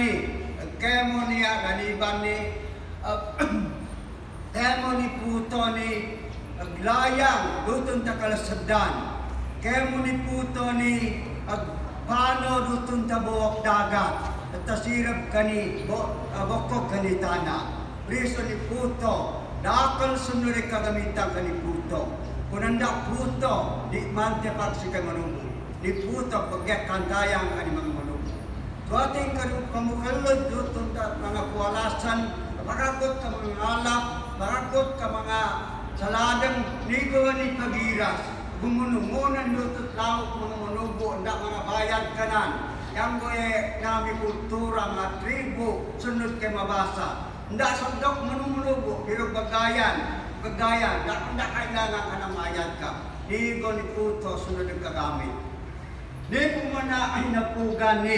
gani kemo niya kaniban ni kemo ni puto ni aglayang dutong takalasadan kemo ni puto ni agpano dutong tabuok dagat at tasirap kani bokok kani tanah riso ni puto dakal sunuri kagamitan kani puto kunanda puto di mante paksikan manunggu di puto pagyak kantayang kani mga manunggu so ating pamukalod dutong mga kuwalasan makagot ka mga alap makagot ka mga saladang nigo ni pagiras gumunungunan dutong lauk mga manunggu ndak mga bayad kanan yang goye nami kultura mga tribu sunod kay mabasa ndak sodok manungulugo pero bagayan ndak kailangan ka ng mayad ka nigo ni puto sunod ang kagamit di po mana ay napugan ni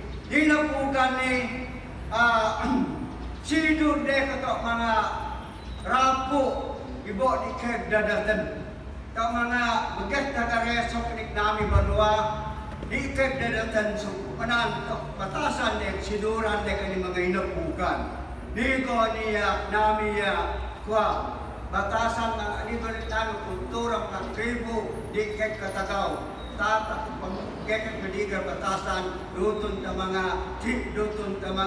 sidur de kato mga rapo ibo di kagdadatan ka mga bagat tagareso kanik nami banwa di kagdadatan so panan batasan de siduran de kani mga inapugan di ko niya nami kwa batasan ng anibaritano kulturang ng tribu di kay katagaw tata pagkakit madigar batasan dutun ta mga dutun ta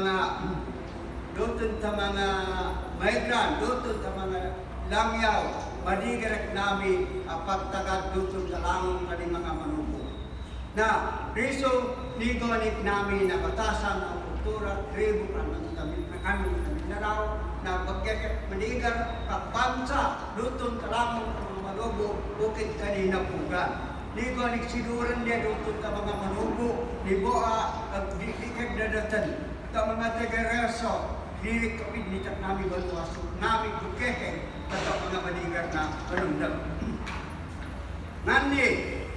mga migrant dutun ta mga langyaw madigar nami pagtagad dutun ta langong kani mga manubo na riso nigonik nami na batasan ang kultura tribu kami Mindanao na pagkakit madigar kapansa dutun ta langong mga manubo bukid kanina pugan di ko nagsiduran dia dutong ka mga manubo, di boa di kagdadatan ka mga tagareso, di kapit nitak namin balwaso, namin bukeke, kato mga madigar na panumdam. Ngani,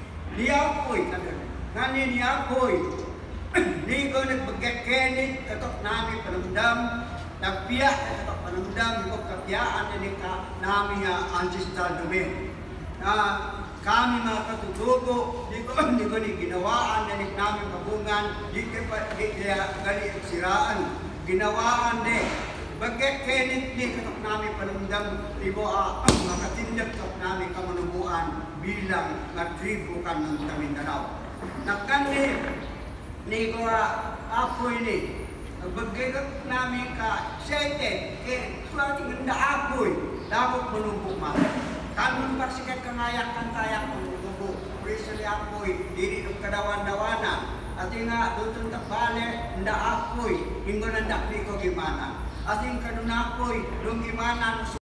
niyapoy, di ko nagbagekenit, kato namin panumdam, nagpiya, kato panumdam, di ko kapiyaan na namin ancestral domain. Kami mga katutubo, di ko ni ginawaan na namin kabungan, di kaya gali siraan, ginawaan de. Bagay kenit ni katok namin panumdam, ibo makatindak katok namin kamanubuan bilang tribu kan ng Mindanao. Nakandi ni ko apoy ni, bagay namin ka sete, kaya suwati ganda apoy, dapat manumbong mga. Kami bersikat kengayak kantayang menunggu risali apoy diri ng kadawan-dawana ating nga dutong takbale nda apoy inggo nanda ko gimana ating kanunapoy dong gimana